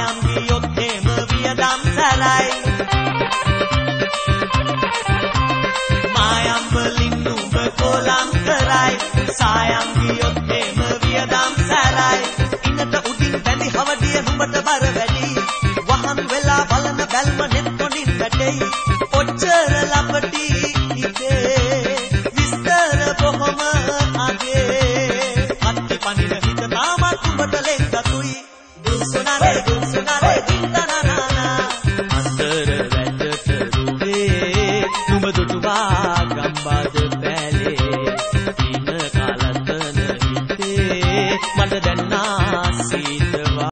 සායම් ගියොත් හේම වියදම් සැරයි මායම් වලින් නුඹ කොලම් කරයි සායම් ගියොත් හේම වියදම් සැරයි ඉනට උඩින් බැඳි හවඩිය නුඹට බර වැඩි වහන් වෙලා බලන බැල්ම නෙත් කොණින් වැටෙයි ඔච්චර ලපටි ඉතේ විස්තර බොහොම අගේ අත්ති පනින හිත තාමත් නුඹට ලෙන්ගතුයි දුසුනානේ දින්තනනානා අන්තර වැටට රුවේ නුඹ දුටුවා ගම්බාද බැලේ දින කාලතන හිතේ මට දැන් නාසී